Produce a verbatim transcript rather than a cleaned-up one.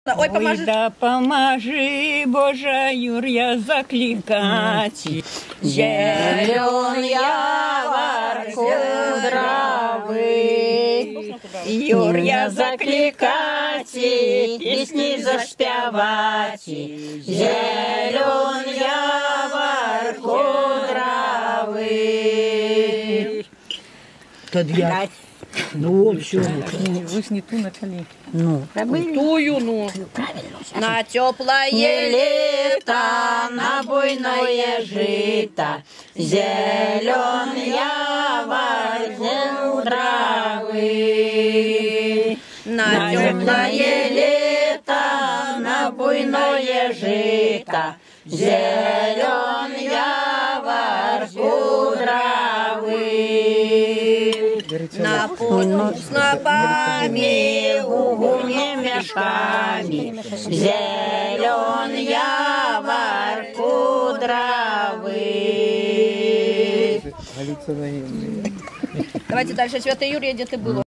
Ой, поможи. Ой, да поможи, Боже, Юрья закликать. Зелен явор кудравый, Юрья закликать, песни заспевать. Зелен явор кудравый. Тогда ну, все. Вы ж не ту начали. Ну, Тую, ну. На теплое лето, на буйное жито, зелен явор кудравый. на теплое лето, на буйное жито, зелен явор кудравый. на полю с снопами, угуне мешками, зелен явор кудравый. Давайте дальше. Святая Юрия, где ты была?